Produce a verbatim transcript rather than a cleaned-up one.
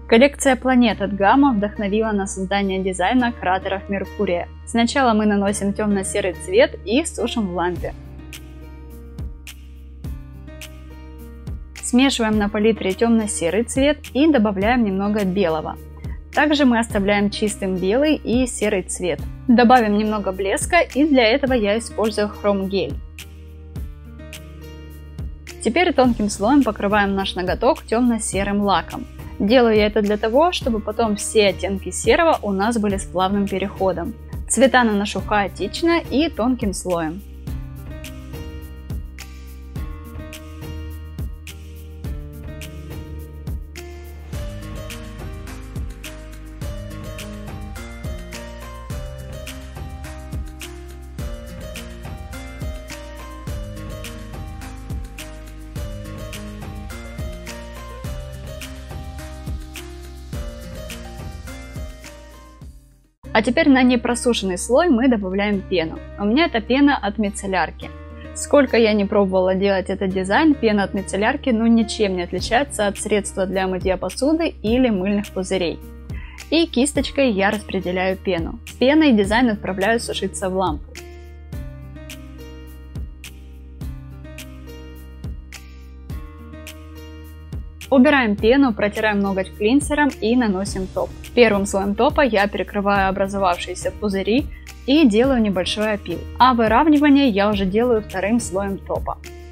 Коллекция планет от Gamma вдохновила на создание дизайна кратеров Меркурия. Сначала мы наносим темно-серый цвет и сушим в лампе. Смешиваем на палитре темно-серый цвет и добавляем немного белого. Также мы оставляем чистым белый и серый цвет. Добавим немного блеска, и для этого я использую хром гель. Теперь тонким слоем покрываем наш ноготок темно-серым лаком. Делаю я это для того, чтобы потом все оттенки серого у нас были с плавным переходом. Цвета наношу хаотично и тонким слоем. А теперь на непросушенный слой мы добавляем пену. У меня это пена от мицеллярки. Сколько я не пробовала делать этот дизайн, пена от мицеллярки ну ничем не отличается от средства для мытья посуды или мыльных пузырей. И кисточкой я распределяю пену. С пеной дизайн отправляю сушиться в лампу. Убираем пену, протираем ноготь клинсером и наносим топ. Первым слоем топа я перекрываю образовавшиеся пузыри и делаю небольшой опил. А выравнивание я уже делаю вторым слоем топа.